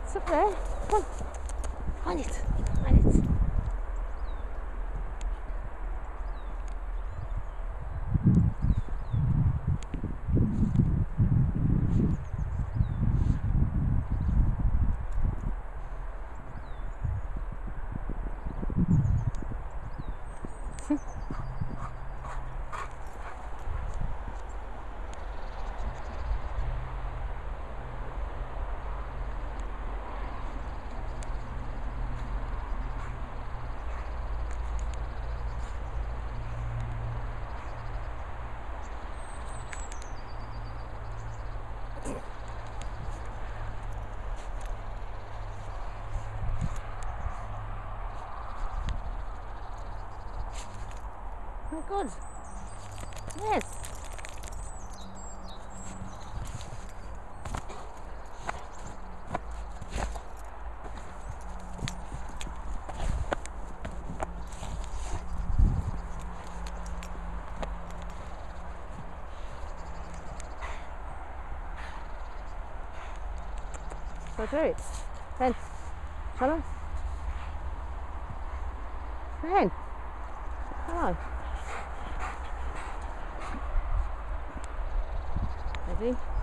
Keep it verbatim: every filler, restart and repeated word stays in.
It's up there. Come on. On it. On it. Oh, good. Yes. Go through it. Ben, shall I? Ben, come on. Ready?